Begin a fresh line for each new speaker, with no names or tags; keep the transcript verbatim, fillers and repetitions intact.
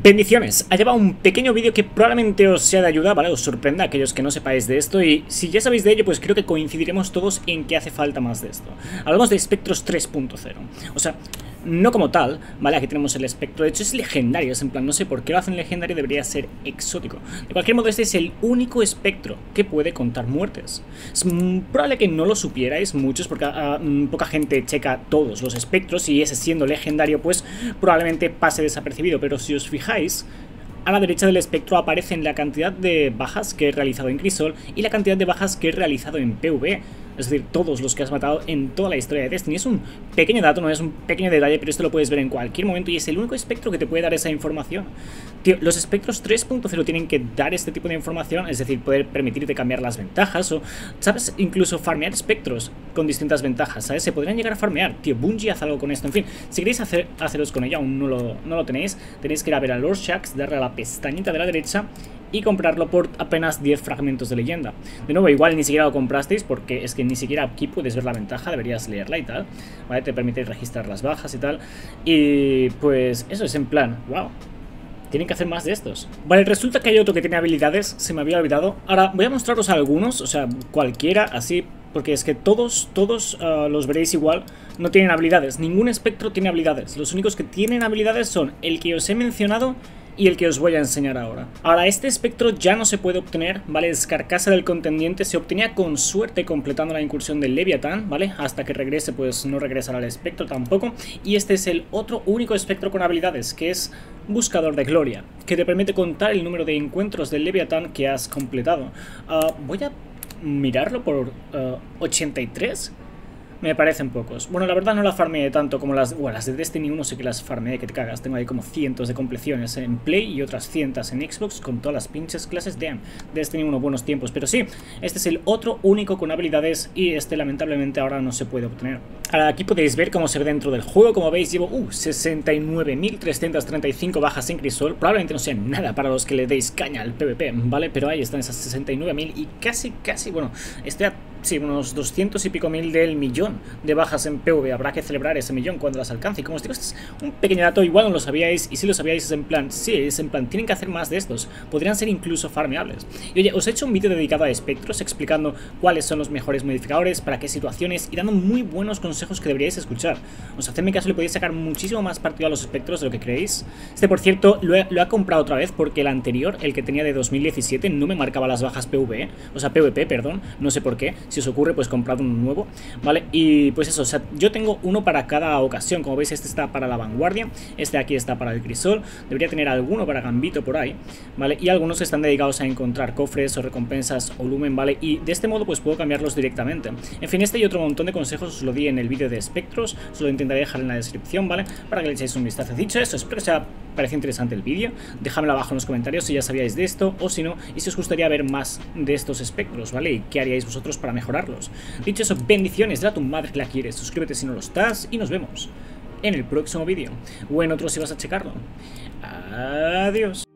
Bendiciones, ha llevado un pequeño vídeo que probablemente os sea de ayuda, ¿vale? Os sorprenda a aquellos que no sepáis de esto, y si ya sabéis de ello, pues creo que coincidiremos todos en que hace falta más de esto. Hablamos de Spectros tres punto cero, o sea, no como tal, ¿vale? Aquí tenemos el espectro, de hecho es legendario, es en plan, no sé por qué lo hacen legendario, debería ser exótico. De cualquier modo, este es el único espectro que puede contar muertes. Es probable que no lo supierais muchos, porque uh, poca gente checa todos los espectros, y ese siendo legendario, pues probablemente pase desapercibido, pero si os fijáis, a la derecha del espectro aparecen la cantidad de bajas que he realizado en Crisol y la cantidad de bajas que he realizado en PvE. Es decir, todos los que has matado en toda la historia de Destiny. Es un pequeño dato, no es un pequeño detalle, pero esto lo puedes ver en cualquier momento y es el único espectro que te puede dar esa información. Tío, los espectros tres punto cero tienen que dar este tipo de información, es decir, poder permitirte cambiar las ventajas o, ¿sabes? Incluso farmear espectros con distintas ventajas, ¿sabes? Se podrían llegar a farmear. Tío, Bungie, haz algo con esto. En fin, si queréis hacer, haceros con ella, aún no lo, no lo tenéis, tenéis que ir a ver a Lord Shaxx, darle a la pestañita de la derecha y comprarlo por apenas diez fragmentos de leyenda. De nuevo, igual ni siquiera lo comprasteis porque es que ni siquiera aquí puedes ver la ventaja, deberías leerla y tal, ¿vale? Te permite registrar las bajas y tal. Y pues eso es en plan, wow, tienen que hacer más de estos. Vale, resulta que hay otro que tiene habilidades, se me había olvidado. Ahora voy a mostraros algunos, o sea, cualquiera así, porque es que todos, todos uh, los veréis igual, no tienen habilidades. Ningún espectro tiene habilidades. Los únicos que tienen habilidades son el que os he mencionado y el que os voy a enseñar ahora. Ahora, este espectro ya no se puede obtener, ¿vale? Es carcasa del contendiente, se obtenía con suerte completando la incursión del Leviatán, ¿vale? Hasta que regrese, pues no regresará el espectro tampoco. Y este es el otro único espectro con habilidades, que es Buscador de Gloria, que te permite contar el número de encuentros del Leviatán que has completado. Uh, voy a mirarlo por uh, ochenta y tres. Me parecen pocos. Bueno, la verdad no la farmeé tanto como las... Bueno, las de Destiny uno sí que las farmeé, que te cagas. Tengo ahí como cientos de compleciones en Play y otras cientos en Xbox con todas las pinches clases de Destiny uno, buenos tiempos. Pero sí, este es el otro único con habilidades y este lamentablemente ahora no se puede obtener. Ahora aquí podéis ver cómo se ve dentro del juego. Como veis, llevo uh, sesenta y nueve mil trescientas treinta y cinco bajas en Crisol. Probablemente no sea nada para los que le deis caña al PvP, ¿vale? Pero ahí están esas sesenta y nueve mil y casi, casi, bueno, estoy a... Sí, unos doscientos y pico mil del millón de bajas en PvE. Habrá que celebrar ese millón cuando las alcance. Y como os digo, este es un pequeño dato, igual no lo sabíais. Y si lo sabíais es en plan, sí, es en plan, tienen que hacer más de estos. Podrían ser incluso farmeables. Y oye, os he hecho un vídeo dedicado a espectros, explicando cuáles son los mejores modificadores, para qué situaciones, y dando muy buenos consejos que deberíais escuchar. O sea, hacedme caso, le podéis sacar muchísimo más partido a los espectros de lo que creéis. Este, por cierto, lo he, lo he comprado otra vez porque el anterior, el que tenía de dos mil diecisiete, no me marcaba las bajas PvE. O sea, PvP, perdón, no sé por qué. Si os ocurre, pues comprad uno nuevo, ¿vale? Y pues eso, o sea, yo tengo uno para cada ocasión. Como veis, este está para la vanguardia, este aquí está para el Crisol, debería tener alguno para Gambito por ahí, ¿vale? Y algunos que están dedicados a encontrar cofres o recompensas o lumen, ¿vale? Y de este modo pues puedo cambiarlos directamente. En fin, este y otro montón de consejos os lo di en el vídeo de espectros, os lo intentaré dejar en la descripción, ¿vale? Para que le echéis un vistazo. Dicho eso, espero que os haya parecido interesante el vídeo, dejadmelo abajo en los comentarios si ya sabíais de esto o si no, y si os gustaría ver más de estos espectros, ¿vale? Y qué haríais vosotros para mejorarlos. Dicho eso, bendiciones, dale a tu madre que la quieres, suscríbete si no lo estás y nos vemos en el próximo vídeo o en otro si vas a checarlo. Adiós.